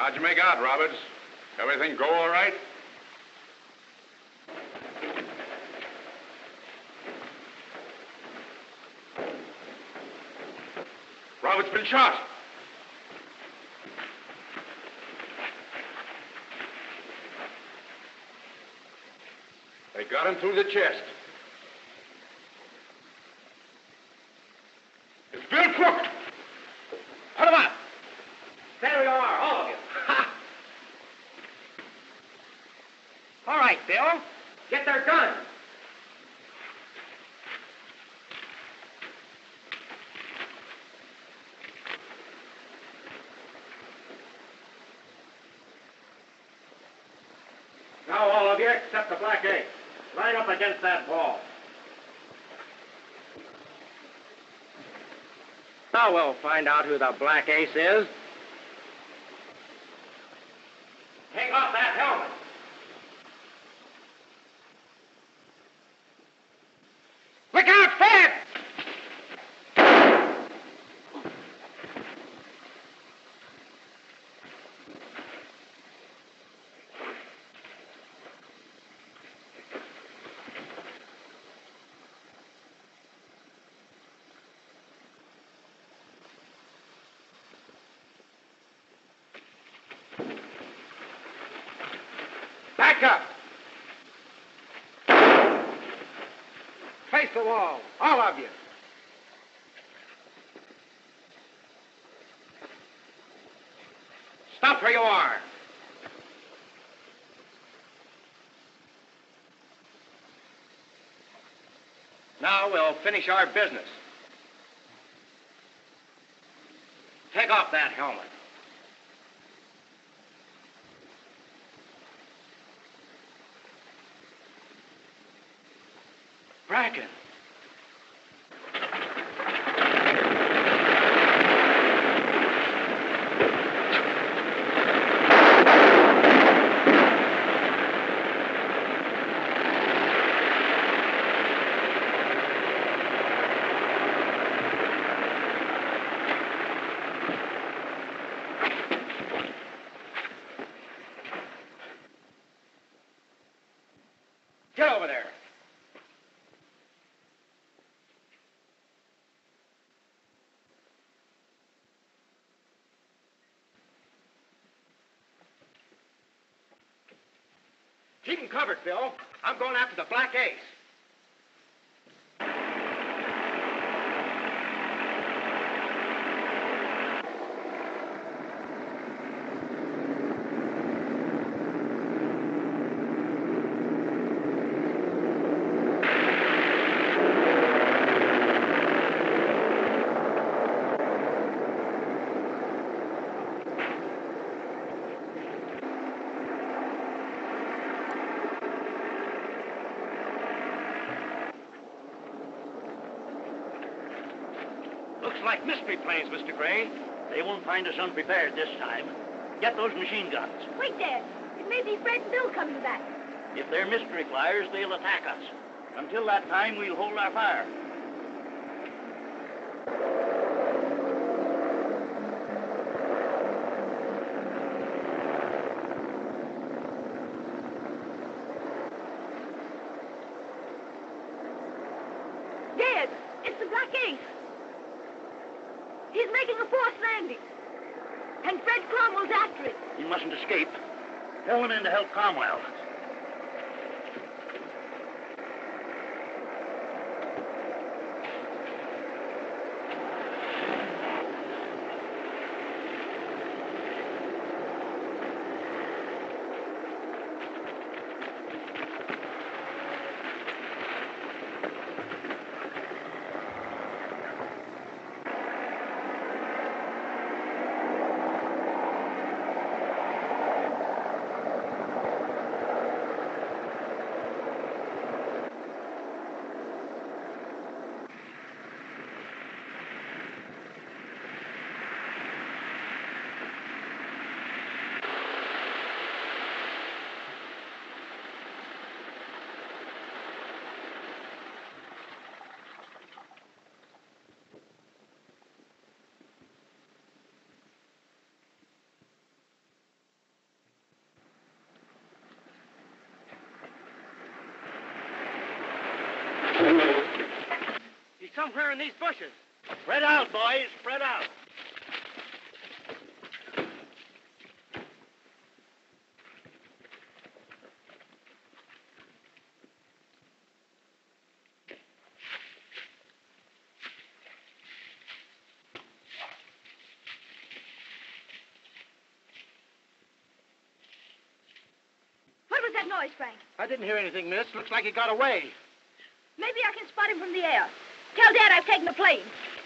How'd you make out, Roberts? Everything go all right? Roberts been shot. They got him through the chest. It's Bill Crook. Put him up. There you are, all of you. All right, Bill. Get their guns. Now, all of you, except the Black Ace, line up against that wall. Now we'll find out who the Black Ace is. Take off that helmet. Look out, Fred! Back up! Face the wall, all of you. Stop where you are. Now we'll finish our business. Take off that helmet. Bracken. Get over there. Keep him covered, Bill. I'm going after the Black Ace. Looks like mystery planes, Mr. Gray. They won't find us unprepared this time. Get those machine guns. Wait there. It may be Fred and Bill coming back. If they're mystery flyers, they'll attack us. Until that time, we'll hold our fire. Yes, it's the Black Ace. He's making a forced landing. And Fred Cromwell's after it. He mustn't escape. Tell them in to help Cromwell. He's somewhere in these bushes. Spread out, boys. Spread out. What was that noise, Frank? I didn't hear anything, miss. Looks like he got away. Maybe I can spot him from the air. Tell Dad I've taken the plane.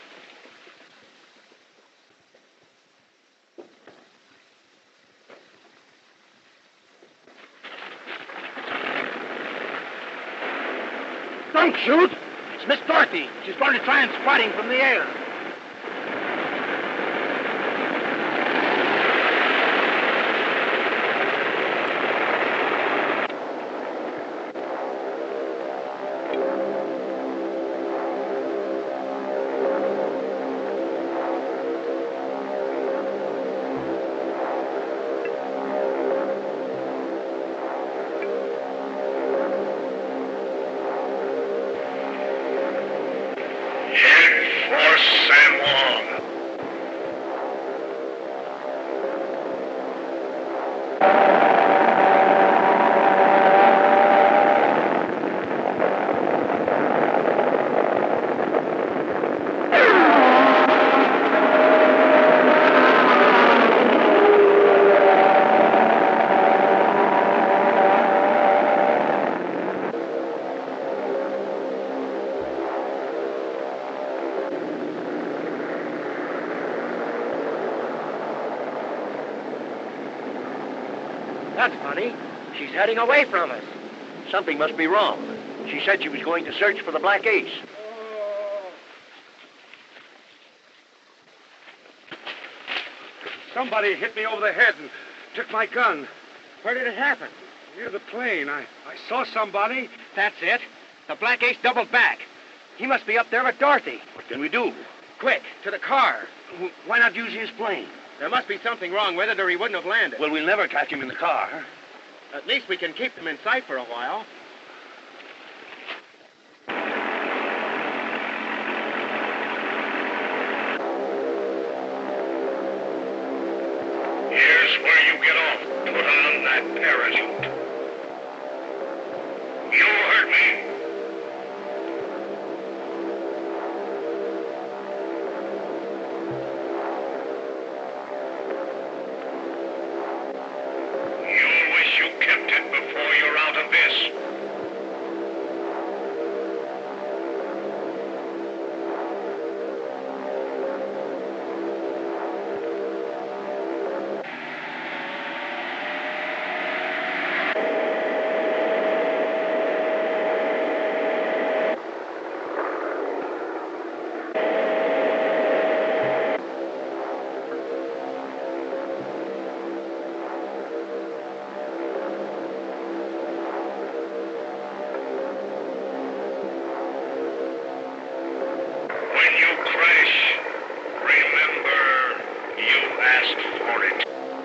Don't shoot! It's Miss Dorothy. She's going to try and spot him from the air. That's funny. She's heading away from us. Something must be wrong. She said she was going to search for the Black Ace. Somebody hit me over the head and took my gun. Where did it happen? Near the plane. I saw somebody. That's it. The Black Ace doubled back. He must be up there with Dorothy. What can we do? Quick, to the car. Why not use his plane? There must be something wrong with it or he wouldn't have landed. Well, we'll never catch him in the car. At least we can keep them in sight for a while. Here's where you get off. Put on that parachute. You heard me. You'll wish you kept it before you're out of this. When you crash, remember you asked for it.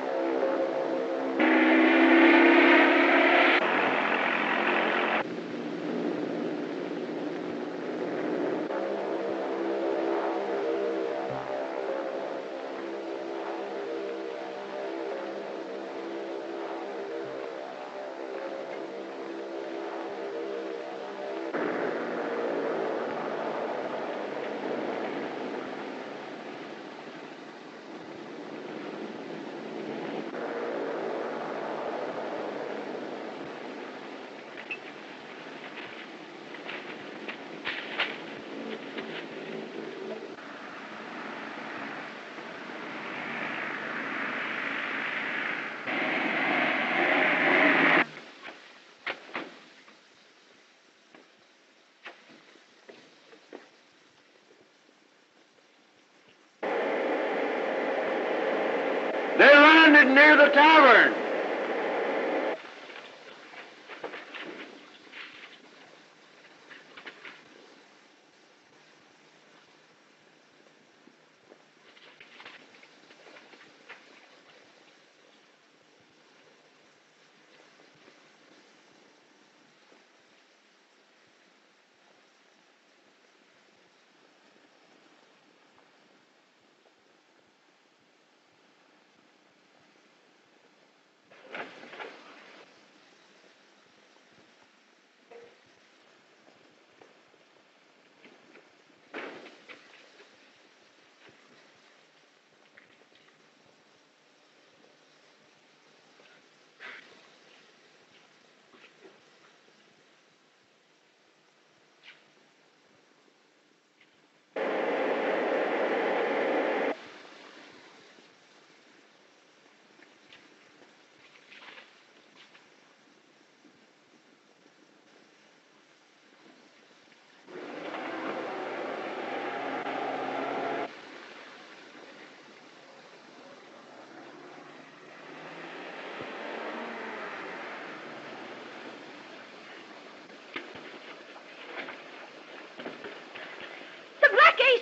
They landed near the tavern.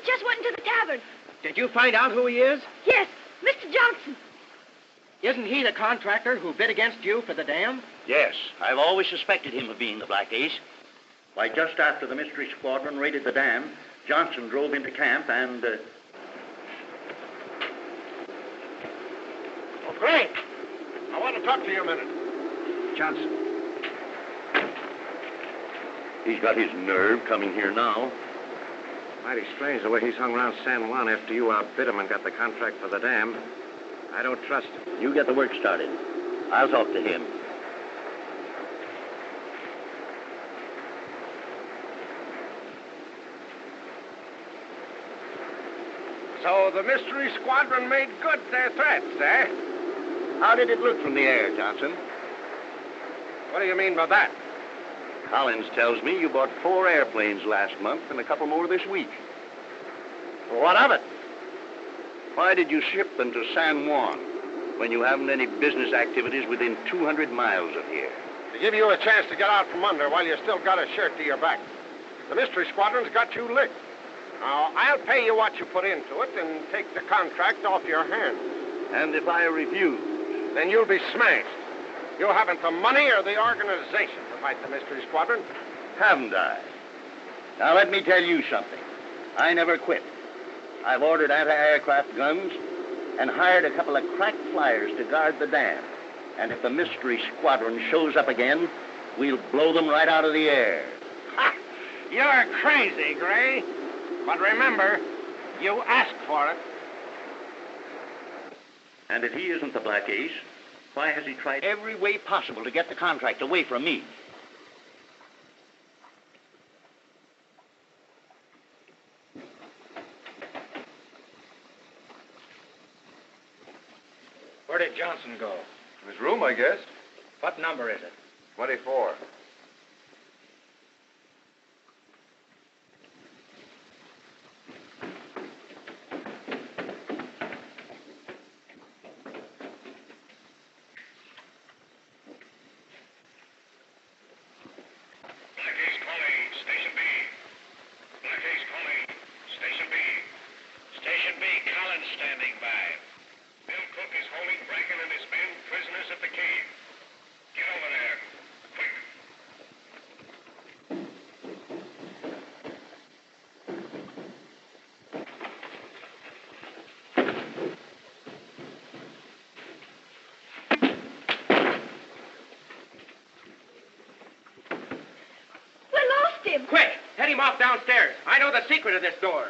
just went into the tavern. Did you find out who he is? Yes, Mr. Johnson. Isn't he the contractor who bid against you for the dam? Yes, I've always suspected him of being the Black Ace. Why, just after the mystery squadron raided the dam, Johnson drove into camp and... Oh, Gray, I want to talk to you a minute. Johnson. He's got his nerve coming here now. Mighty strange the way he's hung around San Juan after you outbid him and got the contract for the dam. I don't trust him. You get the work started. I'll talk to him. So the mystery squadron made good their threats, eh? How did it look from the air, Johnson? What do you mean by that? Collins tells me you bought 4 airplanes last month and a couple more this week. What of it? Why did you ship them to San Juan when you haven't any business activities within 200 miles of here? To give you a chance to get out from under while you still got a shirt to your back. The mystery squadron's got you licked. Now, I'll pay you what you put into it and take the contract off your hands. And if I refuse? Then you'll be smashed. You haven't the money or the organization to fight the mystery squadron. Haven't I? Now, let me tell you something. I never quit. I've ordered anti-aircraft guns and hired a couple of crack flyers to guard the dam. And if the mystery squadron shows up again, we'll blow them right out of the air. Ha! You're crazy, Gray. But remember, you asked for it. And if he isn't the Black Ace, why has he tried every way possible to get the contract away from me? Where did Johnson go? His room, I guess. What number is it? 24. Black Ace calling. Station B. Black Ace calling. Station B. Station B, Collins standing by. Bill Cook is holding Bracken and his men prisoners at the cave. Get over there. Quick. We lost him. Quick! Head him off downstairs. I know the secret of this door.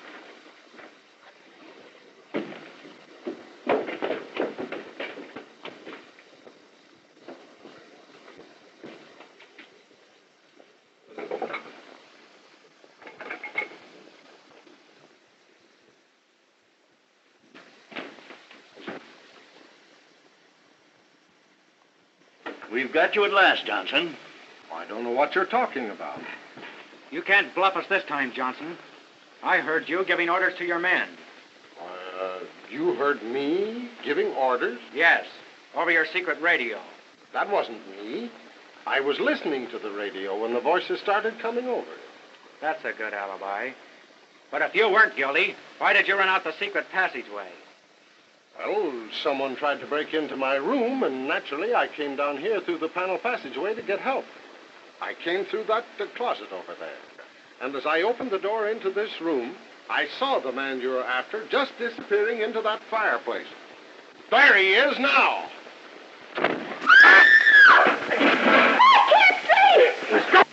We've got you at last, Johnson. I don't know what you're talking about. You can't bluff us this time, Johnson. I heard you giving orders to your men. You heard me giving orders? Yes, over your secret radio. That wasn't me. I was listening to the radio when the voices started coming over. That's a good alibi. But if you weren't guilty, why did you run out the secret passageway? Well, someone tried to break into my room, and naturally I came down here through the panel passageway to get help. I came through that closet over there. And as I opened the door into this room, I saw the man you were after just disappearing into that fireplace. There he is now. I can't see!